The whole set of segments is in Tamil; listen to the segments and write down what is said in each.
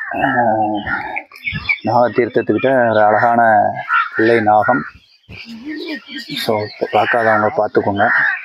நாக தீர்த்தத்துக்கிட்ட ஒரு அழகான பிள்ளை நாகம். ஸோ பார்க்காதவங்க பார்த்துக்கோங்க.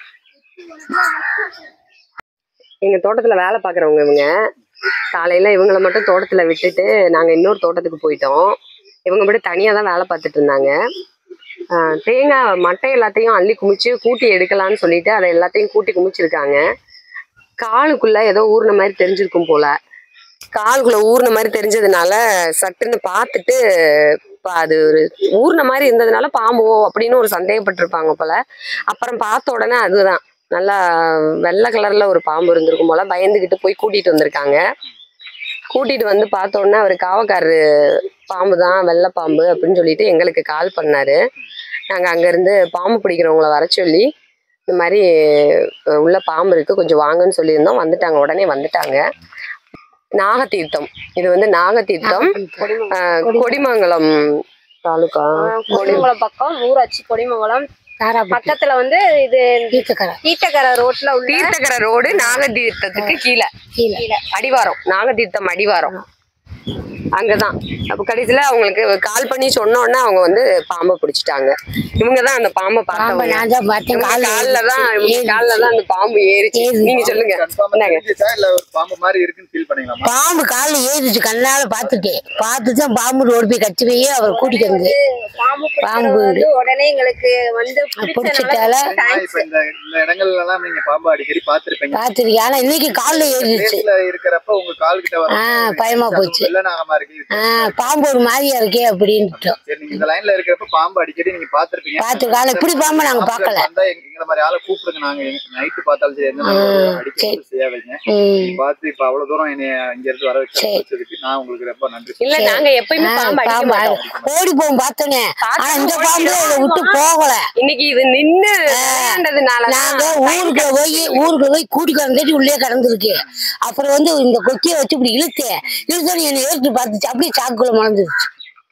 எங்கள் தோட்டத்தில் வேலை பார்க்குறவங்க இவங்க. காலையில் இவங்கள மட்டும் தோட்டத்தில் விட்டுட்டு நாங்கள் இன்னொரு தோட்டத்துக்கு போயிட்டோம். இவங்க மட்டும் தனியாக தான் வேலை பார்த்துட்டு இருந்தாங்க. தேங்காய் மட்டை எல்லாத்தையும் அள்ளி குமிச்சு கூட்டி எடுக்கலான்னு சொல்லிட்டு அதை எல்லாத்தையும் கூட்டி குமிச்சிருக்காங்க. காலுக்குள்ளே ஏதோ ஊறின மாதிரி தெரிஞ்சிருக்கும் போல். காலுக்குள்ளே ஊறின மாதிரி தெரிஞ்சதுனால சட்டுன்னு பார்த்துட்டு அது ஒரு ஊறின மாதிரி இருந்ததுனால பாம்போ அப்படின்னு ஒரு சந்தேகப்பட்டிருப்பாங்க போல். அப்புறம் பார்த்த உடனே அதுதான் நல்லா வெள்ளை கலரில் ஒரு பாம்பு இருந்திருக்கும் போல். பயந்துக்கிட்டு போய் கூட்டிகிட்டு வந்திருக்காங்க. கூட்டிகிட்டு வந்து பார்த்த உடனே அவர் காவக்காரரு பாம்பு தான், வெள்ளை பாம்பு அப்படின்னு சொல்லிட்டு எங்களுக்கு கால் பண்ணார். நாங்கள் அங்கேருந்து பாம்பு பிடிக்கிறவங்கள வர சொல்லி இந்த மாதிரி உள்ள பாம்பு இருக்குது கொஞ்சம் வாங்கன்னு சொல்லியிருந்தோம். வந்துட்டாங்க, உடனே வந்துட்டாங்க. நாகத்தீர்த்தம், இது வந்து நாகத்தீர்த்தம், கொடிமங்கலம் தாலுகா, கொடிமங்கலம் பக்கம் ஊராட்சி கொடிமங்கலம் பக்கத்துல வந்து இது தீர்த்தக்கரை ரோட்ல உள்ள தீர்த்தக்கரை ரோடு. நாகதீர்த்தத்துக்கு கீழே அடிவாரம், நாகதீர்த்தம் அடிவாரம் அங்கதான். அப்போ கடைசியில அவங்களுக்கு கால் பண்ணி சொன்னோன்னா அவங்க வந்து பாம்பை பிடிச்சிட்டாங்க. இவங்க தான் அந்த பாம்பை பார்த்தாங்க. காலில் தான் அந்த பாம்பு ஏறிச்சு. நீங்க சொல்லுங்க. பாம்பு காலில் ஏறிச்சு, கண்ணால பார்த்துட்டு பாம்பு ரோடு போய் கட்டி போய் அவர் கூட்டிட்டு வந்து பாம்பு உடனே எங்களுக்கு வந்து பிடிச்சிட்டால பார்த்துருக்கேன். ஆனா இன்னைக்கு காலில் ஏறிச்சு, பயமா போச்சு. பாம்பு ஒரு மாதிரியா இருக்கே அப்படின்ட்டு பாத்துருக்காங்க. இப்படி பாம்பு நாங்க பாக்கல. இல்ல நாங்க எப்பயுமே ஓடி போவோம் பார்த்தோன்னே. ஆனா இந்த பாம்பு விட்டு போகல. இன்னைக்கு இது நின்னு நாங்க ஊருக்கு போய் கூட்டி கடந்துட்டு உள்ளே கடந்துருக்கு. அப்புறம் வந்து இந்த கொக்கியை வச்சு இப்படி இழுத்தோன்னு என்னை ஏற்று பார்த்துச்சு. அப்படியே சாக்குள்ள மலர்ந்துருச்சு.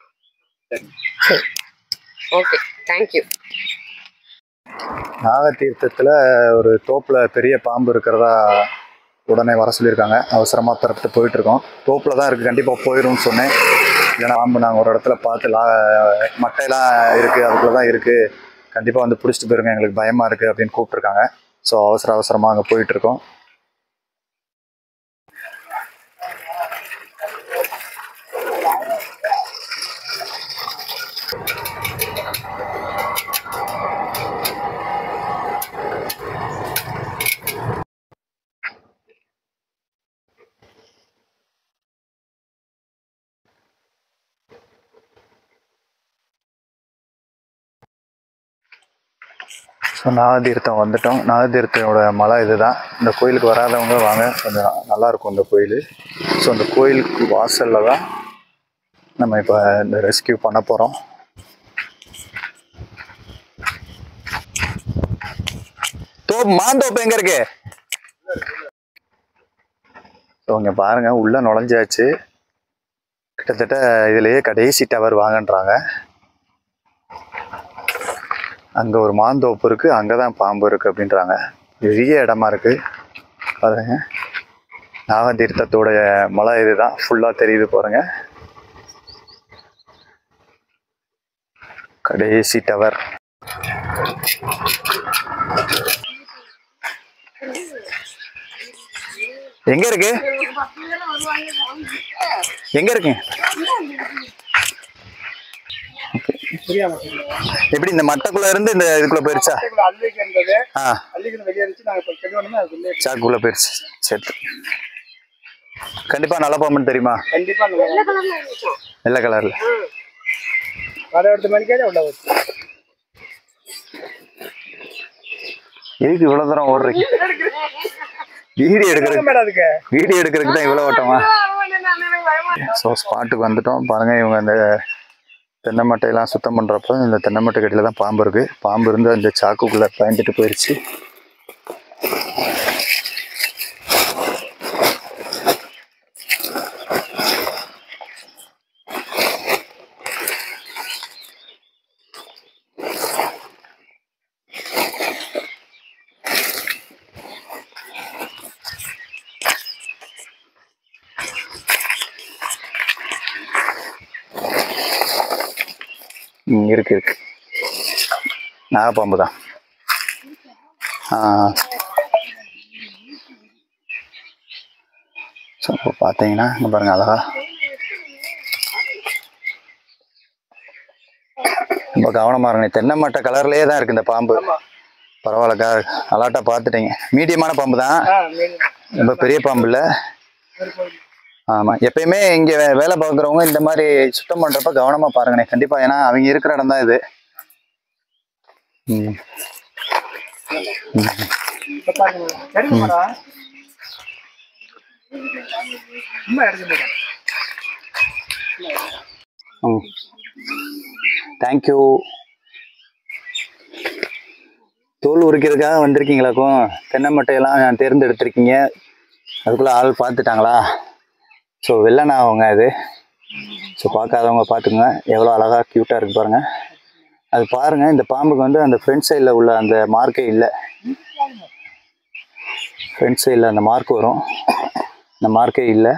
Okay, thank you. நாகத்தீர்த்தத்தில் ஒரு தோப்பில் பெரிய பாம்பு இருக்கிறதா உடனே வர சொல்லியிருக்காங்க. அவசரமாக திறப்பட்டு போயிட்டுருக்கோம். தோப்பில் தான் இருக்குது, கண்டிப்பாக போயிடும்னு சொன்னேன். ஏன்னா பாம்பு நாங்கள் ஒரு இடத்துல பார்த்து மட்டையெல்லாம் இருக்குது, அதுக்குள்ளே தான் இருக்குது, கண்டிப்பாக வந்து பிடிச்சிட்டு போயிருங்க, எங்களுக்கு பயமாக இருக்குது அப்படின்னு கூப்பிட்ருக்காங்க. ஸோ அவசரமாக அங்கே போயிட்டுருக்கோம். ஸோ நாகதீர்த்தம் வந்துட்டோம். நாகதீர்த்தோட மலை இதுதான். இந்த கோயிலுக்கு வராதவங்க வாங்க, கொஞ்சம் நல்லாயிருக்கும் இந்த கோயில். ஸோ இந்த கோயிலுக்கு வாசலில் தான் நம்ம இப்போ இந்த ரெஸ்கியூ பண்ண போகிறோம். மாந்தோப்பு எங்கே இருக்கு? ஸோ இங்கே பாருங்கள், உள்ளே நுழைஞ்சாச்சு. கிட்டத்தட்ட இதுலேயே கடைசி டவர் வாங்கன்றாங்க. அங்கே ஒரு மாந்தோப்பு இருக்குது, அங்கே தான் பாம்பு இருக்குது அப்படின்றாங்க. பெரிய இடமா இருக்குது பாருங்க. நாகதீர்த்தத்தோடைய மலை இதுதான், ஃபுல்லாக தெரியுது பாருங்க. கடைசி டவர். எங்க இருக்கு? எங்க இருக்கு? எப்படி இந்த மட்டைக்குள்ள இருந்து இந்த இதுக்குள்ள போயிருச்சா? சாக்குள்ள போயிருச்சு. சரி, கண்டிப்பா நல்ல பாம்புன்னு தெரியுமா? வெள்ளை கலர்ல. எதுக்கு இவ்வளவு தூரம் ஓடுறீங்க? வீடியோ எடுக்கிறதுக்கு தான் இவ்வளவு ஓட்டமா? ஸோ ஸ்பாட்டுக்கு வந்துட்டோம். பாருங்க, இவங்க அந்த தென்னை மட்டையெல்லாம் சுத்தம் பண்ணுறப்போ இந்த தென்னை மட்டை கட்டில தான் பாம்பு இருக்குது. பாம்பு இருந்து அந்த சாக்குக்குள்ளே பயந்துட்டு போயிடுச்சு. இருக்கு இருக்கு, நாகப்பாம்பு தான். ஸோ இப்போ பார்த்தீங்கன்னா இங்கே பாருங்க அழகா ரொம்ப கவனமாக இருங்க. தென்னை மட்டை கலர்லேயே தான் இருக்குது இந்த பாம்பு. பரவாயில்லக்கா, அலாட்டாக பார்த்துட்டீங்க. மீடியமான பாம்பு தான், ரொம்ப பெரிய பாம்பு இல்லை. ஆமாம், எப்பயுமே இங்கே வேலை பார்க்குறவங்க இந்த மாதிரி சுத்தம் பண்ணுறப்ப கவனமாக பாருங்கண்ணே கண்டிப்பாக. ஏன்னா அவங்க இருக்கிற இடம் தான் இது. தேங்க்யூ. தோல் உரிக்கிறதுக்காக வந்திருக்கீங்களாக்கும்? தென்னை மட்டையெல்லாம் தேர்ந்தெடுத்திருக்கீங்க, அதுக்குள்ளே ஆள் பார்த்துட்டாங்களா? ஸோ வெள்ளனா அவங்க அது. ஸோ பார்க்காதவங்க பார்த்துங்க, எவ்வளோ அழகாக க்யூட்டாக இருக்குது பாருங்கள். அது பாருங்கள், இந்த பாம்புக்கு வந்து அந்த ஃப்ரண்ட் சைடில் உள்ள அந்த மார்க்கே இல்லை. ஃப்ரண்ட் சைடில் அந்த மார்க் வரும், அந்த மார்க்கே இல்லை.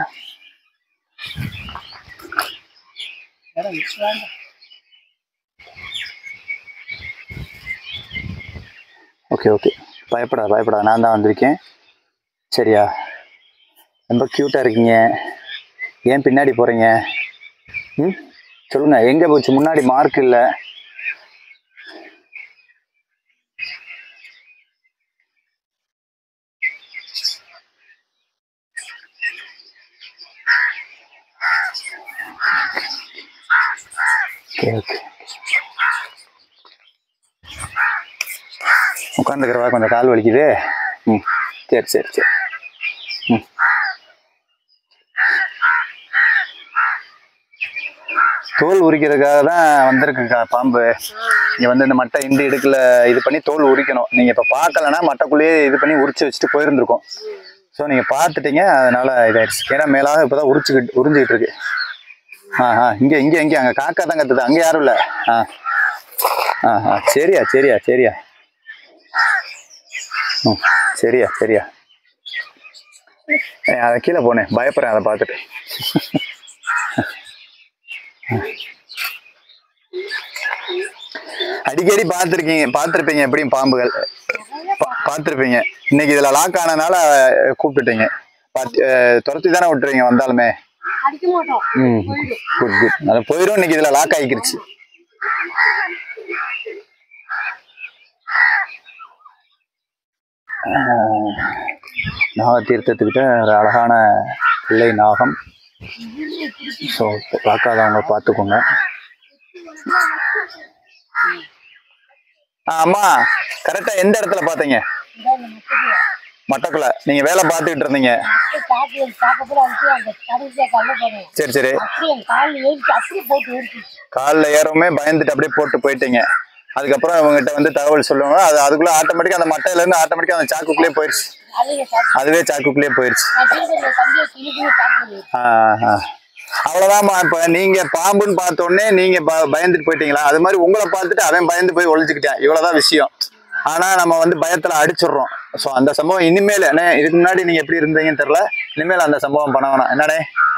ஓகே ஓகே, பயப்படாத, நான் தான் வந்திருக்கேன் சரியா? ரொம்ப க்யூட்டாக இருக்கீங்க, ஏன் பின்னாடி போகிறீங்க? சொல்லுங்கள், எங்கே போச்சு? முன்னாடி மார்க் இல்லை. ஓகே ஓகே, உட்காந்துக்கிறவா கொஞ்சம் கால் வலிக்குது. சரி சரி சரி. தோல் உரிக்கிறதுக்காக தான் வந்திருக்குக்கா பாம்பு. இங்கே வந்து இந்த மட்டை இந்த இடுக்கில் இது பண்ணி தோல் உரிக்கணும். நீங்கள் இப்போ பார்க்கலன்னா மட்டைக்குள்ளேயே இது பண்ணி உரிச்சு வச்சுட்டு போயிருந்துருக்கோம். ஸோ நீங்கள் பார்த்துட்டீங்க, அதனால இதாகிடுச்சு. ஏன்னா மேலாக இப்போ தான் உறிஞ்சிக்கிட்டு இருக்கு. இங்கே இங்கே இங்கே அங்கே காக்கா தான் கத்துது, அங்கே யாரும் இல்லை. சரியா சரியா சரியா. சரியா சரியா. அதை கீழே போனேன், பயப்படுறேன் அதை பார்த்துட்டு. அடிக்கடி பார்த்துருப்பீங்க எப்படியும் பாம்புகள் பார்த்துருப்பீங்க. இன்னைக்கு இதில் லாக் ஆனதுனால கூப்பிட்டுட்டீங்க. துரத்தி தானே விட்டுருவீங்க வந்தாலுமே. குட் குட், அது போயிடும். இன்னைக்கு இதில் லாக் ஆகிக்கிருச்சு. நாக தீர்த்தத்துக்கிட்ட ஒரு அழகான பிள்ளை நாகம். ஸோ பார்க்காதவங்க பார்த்துக்கோங்க. அம்மா கரெக்டாக எந்த இடத்துல பார்த்தீங்க? மட்டக்குள்ள நீங்க வேலை பார்த்துக்கிட்டு இருந்தீங்க. சரி சரி. காலில் ஏறவுமே பயந்துட்டு அப்படியே போட்டு போயிட்டீங்க. அதுக்கப்புறம் இவங்ககிட்ட வந்து தகவல் சொல்லுவாங்க. அதுக்குள்ள ஆட்டோமேட்டிக்கா அந்த மட்டையில இருந்து ஆட்டோமேட்டிக்கா அந்த சாக்குக்குள்ளே போயிடுச்சு. அதுவே சாக்குக்குள்ளே போயிடுச்சு. அவ்வளவுதான்மா. இப்ப நீங்க பாம்புன்னு பார்த்த உடனே நீங்க பயந்துட்டு போயிட்டீங்களா? அது மாதிரி உங்களை பார்த்துட்டு அவன் பயந்து போய் ஒழிச்சுக்கிட்டான். இவ்வளவுதான் விஷயம். ஆனா நம்ம வந்து பயத்துல அடிச்சிடுறோம். ஸோ அந்த சம்பவம் இனிமேல் என்ன, இதுக்கு முன்னாடி நீங்க எப்படி இருந்தீங்கன்னு தெரியல, இனிமேல் அந்த சம்பவம் பண்ண வேணாம். என்னடே?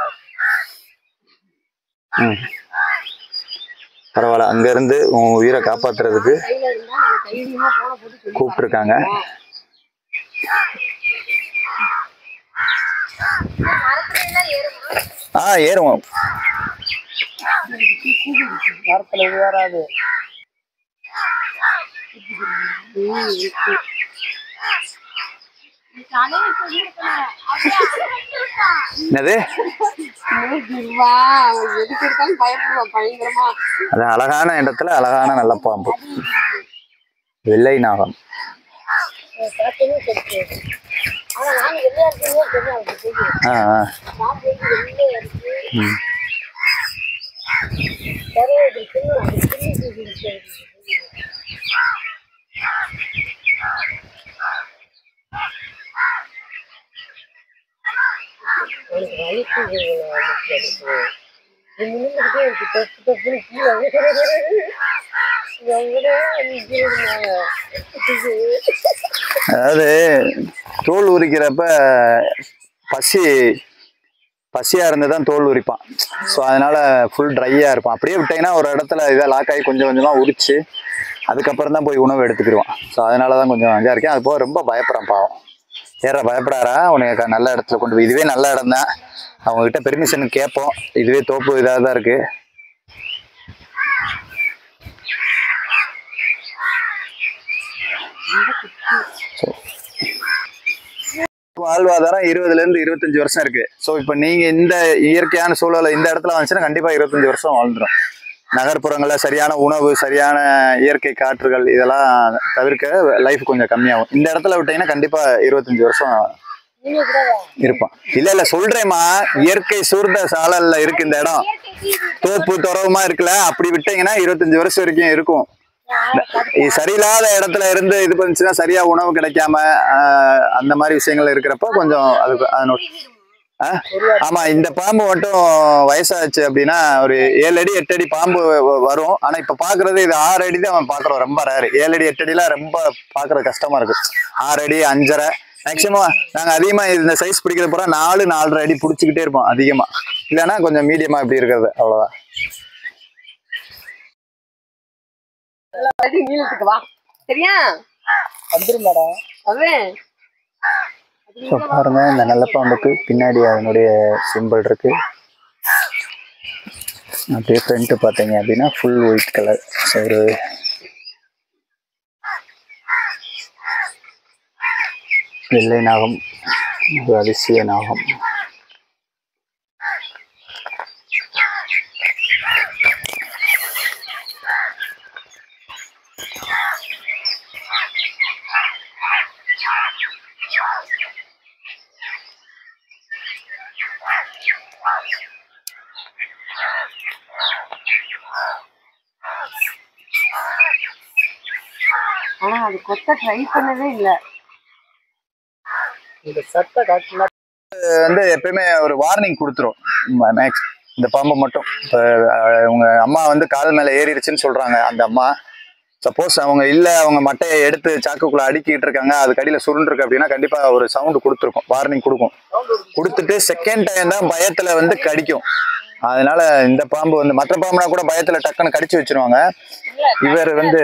பரவாயில்ல, அங்க இருந்து உன் உயிரை காப்பாத்துறதுக்கு கூப்பிட்டுருக்காங்க. ஏறுவோம். என்னது? அதான் அழகான இடத்துல அழகான நல்ல பாம்பு, வெள்ளை நாகம். அதாவது தோல் உரிக்கிறப்ப பசியாக இருந்து தான் தோல் உரிப்பான். ஸோ அதனால் ஃபுல் ட்ரையாக இருப்பான். அப்படியே விட்டிங்கன்னா ஒரு இடத்துல இதை லாக் ஆகி கொஞ்சம் கொஞ்சமாக உரிச்சு அதுக்கப்புறம் தான் போய் உணவு எடுத்துக்கிடுவான். ஸோ அதனால தான் கொஞ்சம் அங்கே இருக்கேன். அது போக ரொம்ப பயப்படுறான் பாவம். ஏற பயப்படாரா உனக்கு நல்ல இடத்துல கொண்டு போய், இதுவே நல்ல இடம் தான், அவங்ககிட்ட பெர்மிஷன் கேட்போம். இதுவே தோப்பு இதாக தான் இருக்குது. வாழ்வாதாரம் 20லேருந்து 25 வருஷம் இருக்கு. ஸோ இப்போ நீங்க இந்த இயற்கையான சூழலை இந்த இடத்துல வந்துச்சுன்னா கண்டிப்பா 25 வருஷம் வாழ்ந்துடும். நகர்ப்புறங்களில் சரியான உணவு, சரியான இயற்கை காற்றுகள் இதெல்லாம் தவிர்க்க லைஃப் கொஞ்சம் கம்மியாகும். இந்த இடத்துல விட்டீங்கன்னா கண்டிப்பா 25 வருஷம் இருப்பான். இல்ல சொல்றேம்மா, இயற்கை சூழ்ந்த சாழல்ல இருக்கு இந்த இடம். தோப்பு துறவுமா இருக்குல்ல, அப்படி விட்டீங்கன்னா 25 வருஷம் வரைக்கும் இருக்கும். சரியில்லாத இடத்துல இருந்து இது பண்ணுச்சுன்னா சரியா உணவு கிடைக்காம அந்த மாதிரி விஷயங்கள் இருக்கிறப்ப கொஞ்சம் அதுக்கு ஆமா. இந்த பாம்பு மட்டும் வயசாச்சு அப்படின்னா ஒரு 7 அடி 8 அடி பாம்பு வரும். ஆனா இப்ப பாக்குறது இது 6 அடி தான் அவன் பாக்குறோம். ரொம்ப ரேரு. 7 அடி 8 அடிலாம் ரொம்ப பாக்குறது கஷ்டமா இருக்கு. 6 அடி 5.5 மேக்சிமம் நாங்க அதிகமா இந்த சைஸ் பிடிக்கிறது பூரா 4-4.5 அடி பிடிச்சிக்கிட்டே இருப்போம் அதிகமா. இல்லைன்னா கொஞ்சம் மீடியமா இப்படி இருக்கிறது, அவ்வளவுதான். பாருங்க, இந்த நல்ல பாம்புக்கு பின்னாடி அதனுடைய சிம்பிள் இருக்கு. அப்படியே ஃப்ரண்ட் பார்த்தீங்க அப்படின்னா ஃபுல் ஒயிட் கலர். ஒரு வெள்ளை நாகம், ஒரு அதிசய நாகம். ஆனா அது கொத்த ட்ரை பண்ணவே இல்லை. இந்த சட்டை காட்டுனா வந்து எப்பயுமே ஒரு வார்னிங் கொடுத்துரும். மேக்ஸ் இந்த பாம்பை மட்டும் இப்போ உங்க அம்மா வந்து கால் மேலே ஏறிடுச்சுன்னு சொல்றாங்க. அந்த அம்மா சப்போஸ் அவங்க இல்லை, அவங்க மட்டையை எடுத்து சாக்குக்குள்ள அடுக்கிட்டு இருக்காங்க, அதுக்கு அடியில் சுருண்டுருக்கு அப்படின்னா கண்டிப்பா ஒரு சவுண்டு கொடுத்துருக்கும், வார்னிங் கொடுக்கும். கொடுத்துட்டு செகண்ட் டைம் தான் பயத்துல வந்து கடிக்கும். அதனால இந்த பாம்பு வந்து மற்ற பாம்புனா கூட பயத்துல டக்குன்னு கடிச்சு வச்சிருவாங்க. இவர் வந்து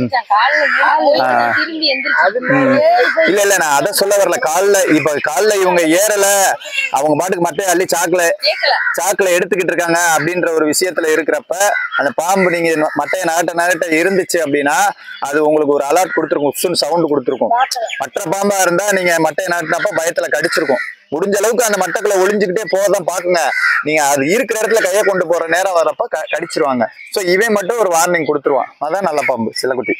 இல்ல நான் அதை சொல்ல வரல. காலில் இவங்க ஏறல, அவங்க பாட்டுக்கு மட்டையை அள்ளி சாக்குல எடுத்துக்கிட்டு இருக்காங்க அப்படின்ற ஒரு விஷயத்துல இருக்கிறப்ப அந்த பாம்பு நீங்க மட்டையை நகட்ட இருந்துச்சு அப்படின்னா அது உங்களுக்கு ஒரு அலர்ட் கொடுத்துருக்கும், உசுன்னு சவுண்டு கொடுத்துருக்கும். மற்ற பாம்பா இருந்தா நீங்க மட்டையை நகட்டினப்ப பயத்துல கடிச்சிருக்கும். முடிஞ்ச அளவுக்கு அந்த மட்டைக்குள்ள ஒளிஞ்சுக்கிட்டே போதான் பாக்குங்க. நீங்க அது இருக்கிற இடத்துல கையை கொண்டு போற நேரம் வரப்ப கடிச்சிருவாங்க. சோ இவன் மட்டும் ஒரு வார்னிங் கொடுத்துருவான். அதான் நல்ல பாம்பு சிலக்குட்டி.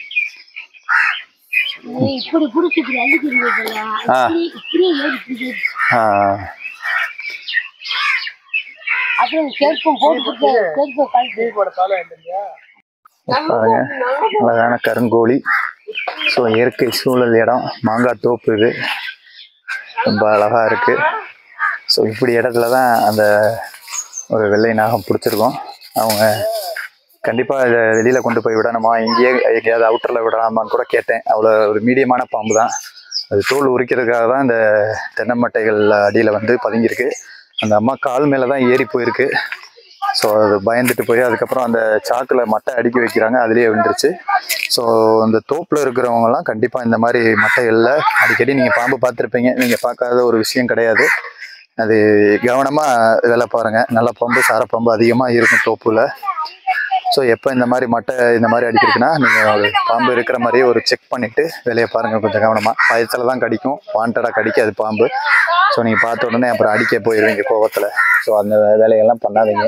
அழகான கருங்கோழி. ஸோ இயற்கை சூழல் இடம், மாங்காய் தோப்பு, இது ரொம்ப அழகா இருக்கு. ஸோ இப்படி இடத்துல தான் அந்த ஒரு வெள்ளை நாகம் பிடிச்சிருக்கோம். அவங்க கண்டிப்பாக இதை வெளியில் கொண்டு போய் விடணுமா, எங்கேயாவது அவுட்டரில் விடலாமான்னு கூட கேட்டேன். அவ்வளோ ஒரு மீடியமான பாம்பு தான். அது தோல் உரிக்கிறதுக்காக தான் இந்த தென்னமட்டைகள் அடியில் வந்து பதுங்கியிருக்கு. அந்த அம்மா கால் மேலே தான் ஏறி போயிருக்கு. ஸோ அது பயந்துட்டு போய் அதுக்கப்புறம் அந்த சாக்கில் மட்டை அடுக்கி வைக்கிறாங்க, அதுலேயே விழுந்துருச்சு. ஸோ அந்த தோப்பில் இருக்கிறவங்கலாம் கண்டிப்பாக இந்த மாதிரி மட்டைகளில் அடிக்கடி நீங்கள் பாம்பு பார்த்துருப்பீங்க. நீங்கள் பார்க்காத ஒரு விஷயம் கிடையாது. அது கவனமாக வேலை பாருங்கள். நல்ல பாம்பு, சாரப்பாம்பு அதிகமாக இருக்கும் தோப்பில். ஸோ எப்போ இந்த மாதிரி மட்டை இந்த மாதிரி அடிக்கிறதுக்குன்னா நீங்கள் ஒரு பாம்பு இருக்கிற மாதிரியே ஒரு செக் பண்ணிவிட்டு வேலையை பாருங்கள் கொஞ்சம் கவனமாக. பயத்தில் தான் கடிக்கும், வாண்டடாக கடிக்காது பாம்பு. ஸோ நீங்கள் பார்த்த உடனே அப்புறம் அடிக்க போயிடுவீங்க கோவத்தில். ஸோ அந்த வேலையெல்லாம் பண்ணாதீங்க.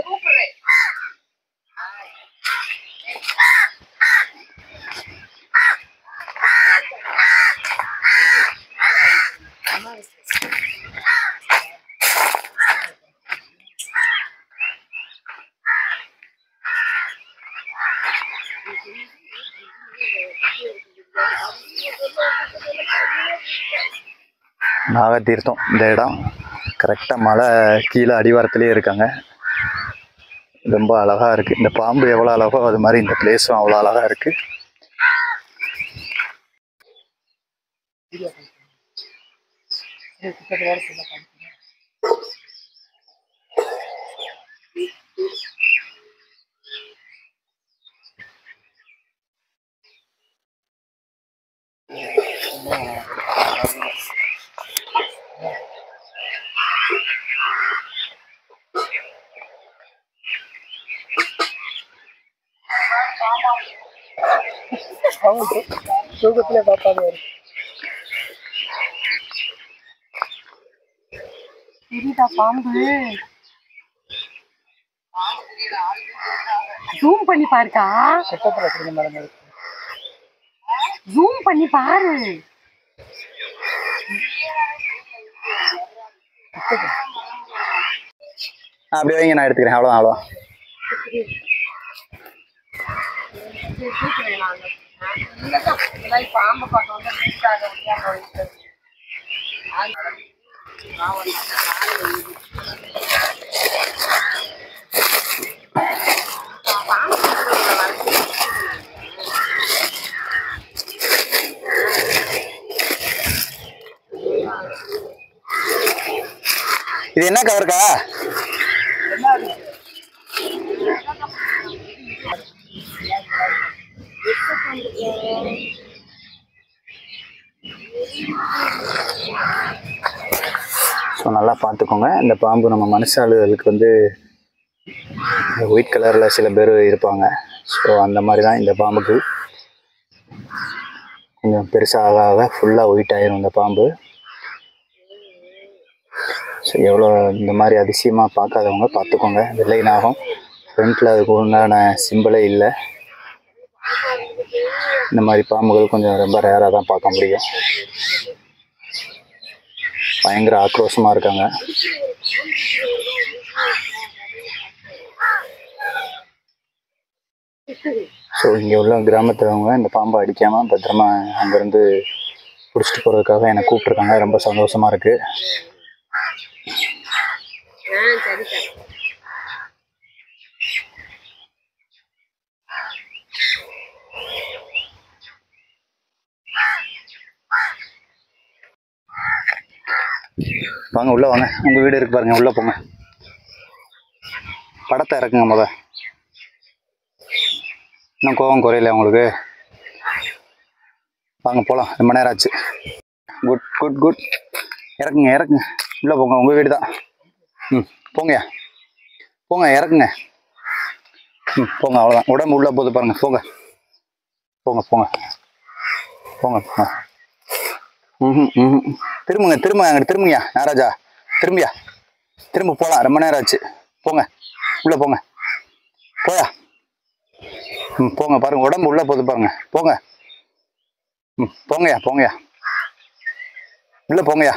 நாகத்தீர்த்தம் இந்த இடம் கரெக்டாக மலை கீழே அடிவாரத்துலேயே இருக்காங்க. ரொம்ப அழகாக இருக்குது. இந்த பாம்பு எவ்வளோ அழகோ அது மாதிரி இந்த பிளேஸும் அவ்வளோ அழகாக இருக்குது. தூக்கத்துல பார்ப்பாங்க. தெரியுதா பாம்பு? ஜூம் பண்ணி பாருக்கா. ஜூம் பண்ணி பாரு. அப்படியே வைங்க, நான் எடுத்துக்கிறேன். அவ்வளோ அவ்வளோ பாம்பு பார்க்க இது என்ன கவருக்கா? ஸோ நல்லா பார்த்துக்கோங்க. இந்த பாம்பு நம்ம மனுஷாளுகளுக்கு வந்து ஒயிட் கலரில் சில பேர் இருப்பாங்க. ஸோ அந்த மாதிரி தான் இந்த பாம்புக்கு. கொஞ்சம் பெருசாக ஆக ஃபுல்லாக ஒயிட் ஆயிரும் இந்த பாம்பு. ஸோ எவ்வளோ இந்த மாதிரி அதிசயமாக பார்க்காதவங்க பார்த்துக்கோங்க. வெள்ளை நாகம் ஃப்ரண்ட்டில் அதுக்கு உண்டான சிம்பிளே இல்லை. இந்த மாதிரி பாம்புகள் கொஞ்சம் ரொம்ப ரேராக தான் பார்க்க முடியும். பயங்கர ஆக்ரோஷமாக இருக்காங்க. ஸோ இங்கே உள்ள கிராமத்துலவங்க இந்த பாம்பை அடிக்காமல் பத்திரமா அங்கேருந்து பிடிச்சிட்டு போகிறதுக்காக என்னை கூப்பிட்ருக்காங்க. ரொம்ப சந்தோஷமாக இருக்குது. வாங்க உள்ளே வாங்க. உங்கள் வீடு இருக்கு பாருங்க, உள்ளே போங்க. படத்தை இறக்குங்க முத. இன்னும் கோவம் குறையில உங்களுக்கு. வாங்க போகலாம், ரொம்ப நேரம் ஆச்சு. Good good good. இறக்குங்க இறக்குங்க, உள்ளே போங்க. உங்கள் வீடு தான். போங்கயா போங்க, இறக்குங்க. போங்க, அவ்வளோதான். உடம்பு உள்ளே போகுது பாருங்க. போங்க போங்க போங்க போங்க போங்க. திரும்புங்க திரும்ப, அங்கிட்டு திரும்புங்கயா நாராஜா. திரும்பியா, திரும்ப போகலாம். ரொம்ப நேரம் ஆச்சு. போங்க உள்ளே போங்க. போயா. போங்க பாருங்க, உடம்பு உள்ளே போகுது பாருங்க. போங்க. போங்கயா போங்கயா, உள்ளே போங்கயா.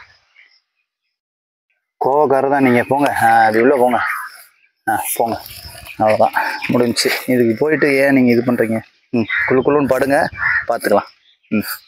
கோவக்காரர் தான் நீங்கள். போங்க. அது உள்ளே போங்க. போங்க. அவ்வளோதான், முடிஞ்சிச்சு. இதுக்கு போயிட்டு ஏன் நீங்கள் இது பண்ணுறீங்க? குழு குழுன்னு படுங்க, பார்த்துக்கலாம்.